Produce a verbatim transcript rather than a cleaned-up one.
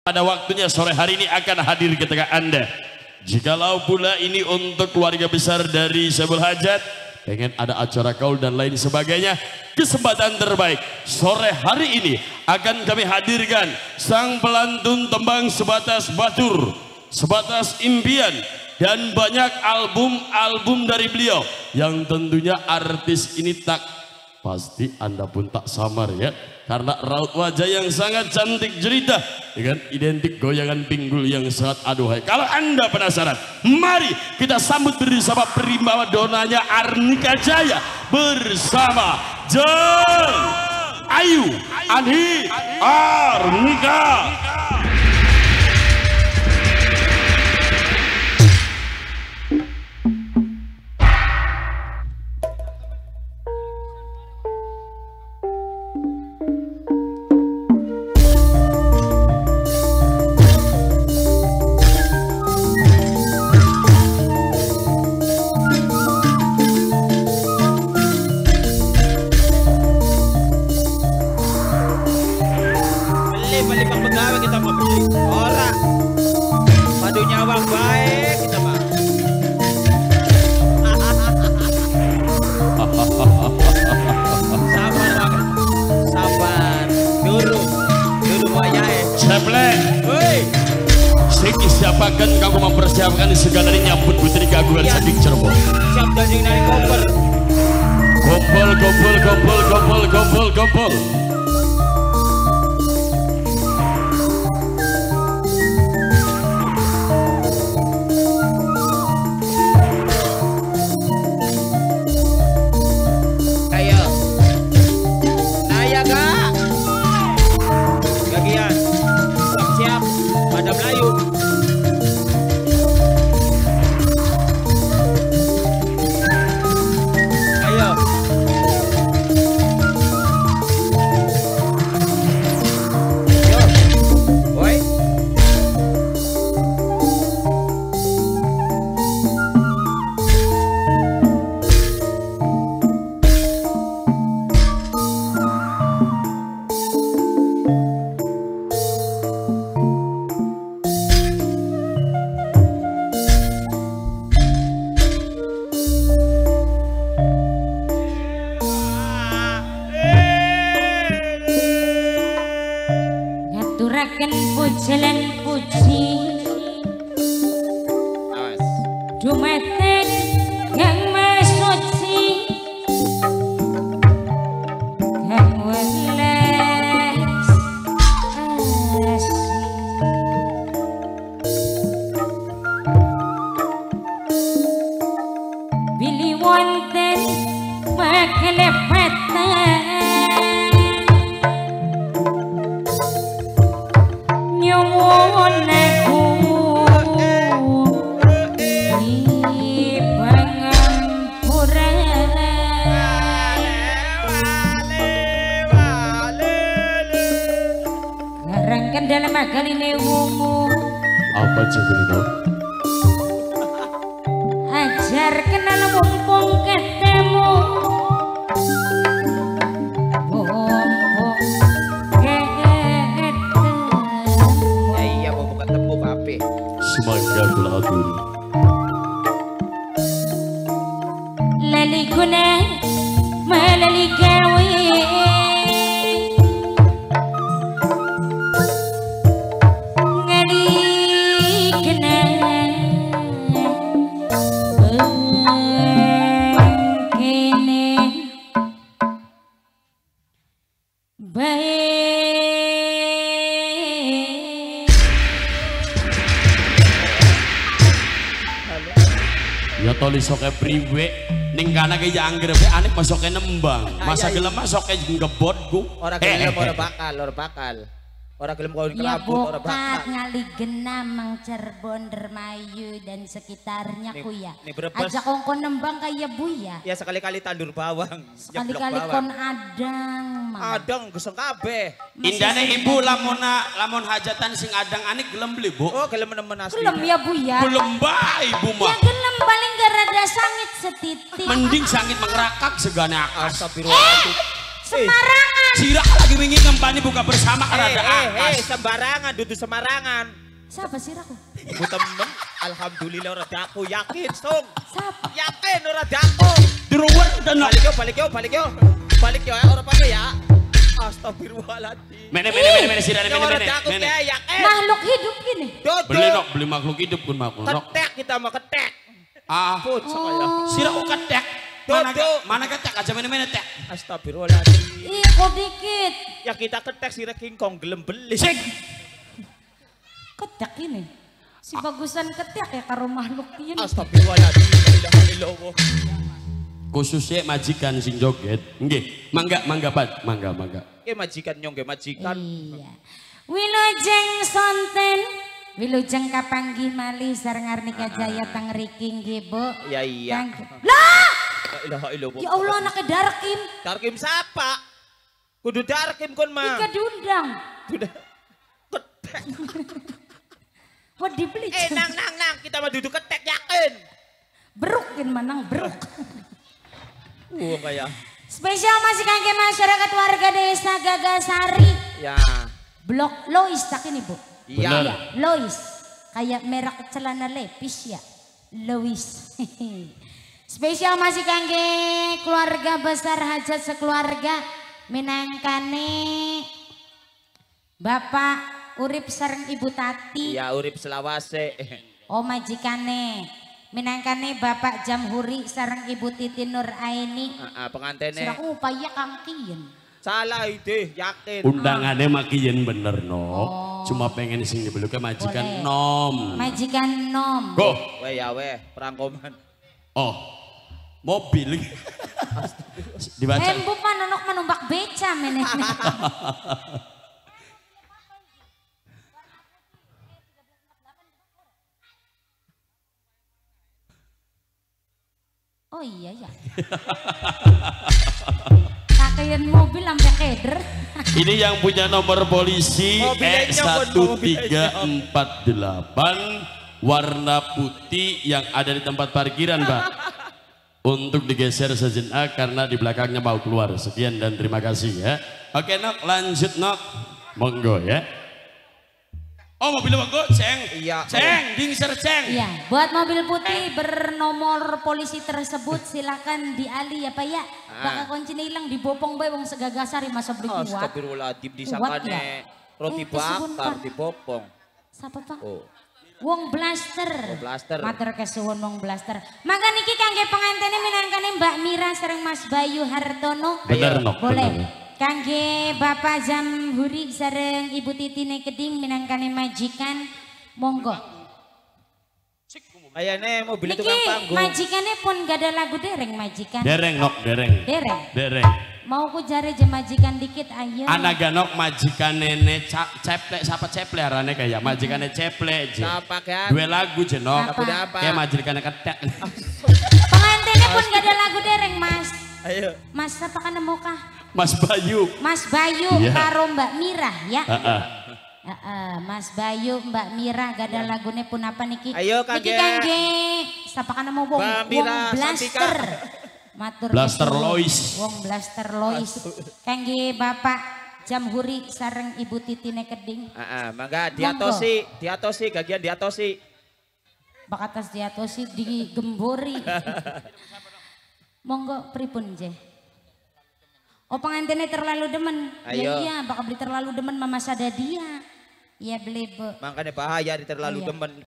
pada waktunya sore hari ini akan hadir ke tengah Anda. Jikalau pula ini untuk keluarga besar dari Saiful Hajat, pengen ada acara kaul dan lain sebagainya, kesempatan terbaik sore hari ini akan kami hadirkan sang pelantun tembang Sebatas Batur, Sebatas Impian, dan banyak album-album dari beliau yang tentunya artis ini tak pasti Anda pun tak samar ya, karena raut wajah yang sangat cantik jelita dengan identik goyangan pinggul yang sangat aduhai. Kalau Anda penasaran, mari kita sambut bersama prima donanya Arnika Jaya bersama Jeng Ayu Anhi Arnika. Siapakan kamu mempersiapkan segala nyambut putri keagungan ya. Saking Cirebon. Siap daging dari kompor. Kompol, kompol, kompol, kompol, kompol, kompol. Ayo. Nah ya kak. Bagian. Siap-siap. Pada Melayu. Pujilan puji dumateng yang masuci kang welas asih bilih wonten makelepatan dalam akal ini wungu apa jadinya ajar kenal mumpung ketemu mumpung ketemu ya iya mumpung ketemu papi semoga belatur lali guna melali gawe ya toli soke priwe ning kana ke ya anggere be anek masoke nembang masa gelem masoke ngebot ku ora gelem ora bakal ora bakal ora gelem kau kelabut ora bakal ngali genam mang Cirebon Dermayu dan sekitarnya ku ya ajak kongkon nembang kaya Buya ya sekali-kali tandur bawang sekali-kali kon adang adang geseng kabeh indane ibu lamun lamun hajatan sing adang anik gelem beli bu oh gelem nemen asli gelem ya Buya gelem bae ibu mah ya gelem paling garada sangit setitik mending sangit mengrakak segane akas eh Semarang Sirah lagi ingin ngempani buka bersama kan Eh, ada eh, akas. eh, sembarangan, duduk semarangan. Siapa sirahku? Ibu temen, alhamdulillah ora daku, yakin, Song. Siapa? Yakin ora daku. Diruwer dan nak. Balik yo, balik yo, balik yo. Balik yo, ya, orang pakai ya. Astagfirullahaladzim. Mene mene mene mene sirah mene Ora mene. daku Mene. ya, yakin. Makhluk hidup gini. Duduk. Beli nok, beli makhluk hidup pun makhluk nok. Ketek kita mah ketek. Ah, Put saya. sirah kok ketek. Mana Tuh, tuh. mana ketek aja mene mene tek. Astagfirullahaladzim. Ih, kok dikit. Ya kita ketek si King Kong gelem beli. Sik. Ketek ini. Si bagusan ketek ya karo makhluk ini. Astagfirullahaladzim. La ilaha illallah. Khususnya majikan sing joget. Nggih, mangga mangga Pak, mangga mangga. Ke majikan nyong ke majikan. Iya. Wilujeng sonten, wilujeng kapanggi malih sareng Arnika Jaya tang riking nggih, Bu. Ya iya. Kang- Lah! La ilaha illallah. Ya Allah anaknya Darkim. Darkim siapa? Kudu Darkim kon mah. Ika diundang. Sudah. Wah dibeli. Eh nang nang nang kita mah duduk ketek yakin. Berukin manang beruk. Uh kayak. Spesial masih kangge masyarakat warga desa Gagasari. Ya. Blok Lois tak ini, Bu. Iya. Iya, Lois. Kayak merek celana lepis ya. Lois. Spesial masih kangge keluarga besar hajat sekeluarga minangkane Bapak Urip sareng Ibu Tati. Ya urip selawase. Oh majikane minangkane Bapak Jamhuri sareng Ibu Titi Nur Aini. Heeh, pengantene. Siraku upaya Kang Kiyen. Salah ide, yakin. Undangannya makian bener no. Oh. Cuma pengen sing dibeluknya majikan Boleh. nom. Majikan nom. Go. Weh ya weh, perangkoman. Oh. Mobil. Dibaca. Embu panonok menumpak beca meneh. Oh iya ya. Pakaian mobil sampai keder. Ini yang punya nomor polisi Mobilnya E nyokot, satu mobilnya tiga empat delapan warna putih yang ada di tempat parkiran, Pak. Untuk digeser sejenak karena di belakangnya mau keluar. Sekian dan terima kasih ya. Oke Nok, lanjut Nok. Monggo ya. Oh mobil monggo, Ceng. Iya. Ceng, dingser Ceng. Iya, buat mobil putih bernomor polisi tersebut silakan diali ya Pak ya. Bakal kuncinya hilang dibopong bae wong segagasari masa beli kuat. Astagfirullahaladzim Kuat disangkane ya? roti Eh, kesuwun, bakar Pak. dipopong. Siapa Pak? Oh. Wong Blaster. Oh, Blaster. Matur kesuwun Wong Blaster. Maka niki kangge pengantene minangkane Mbak Mira sareng Mas Bayu Hartono. Bener Nok. Boleh. bener. Kangge Bapak Jamhuri sareng Ibu Titine Keding minangkane majikan. Monggo. Ayane mobil Niki tukang panggung. majikane pun gak ada lagu dereng majikan. Dereng Nok, dereng. Dereng. Dereng. Mau ku jare je majikan dikit ayo. Anak ganok majikan nenek ceplek siapa ceplek arane kayak majikannya ceplek je. Siapa kan? Dua lagu je Nok. Apa? Udah apa? Kayak majikannya ketek. Pengantinnya pun gak ada lagu dereng Mas. Ayo. Mas apa kan nemu kah? Mas Bayu. Mas Bayu Iya. karo Mbak Mira ya. Heeh. Heeh, Mas Bayu, Mbak Mira gak ada lagune pun apa niki? Ayo, Niki Kangge. kangge. Siapa kan mau wong Mbak wong Mira, Blaster. Santika. Matur Blaster kesuwun. Lois. Wong Blaster Lois. Kangge Bapak Jamhuri sareng Ibu Titine Keding. Heeh, mangga diatosi, diatosi gagian diatosi. Bakatas diatosi digembori. Monggo pripun je. Oh pengantinnya terlalu demen. Ya Ayo. iya bakal beli terlalu demen Mama Sadadia. Iya beli Bu. Makanya bahaya di terlalu Iya. demen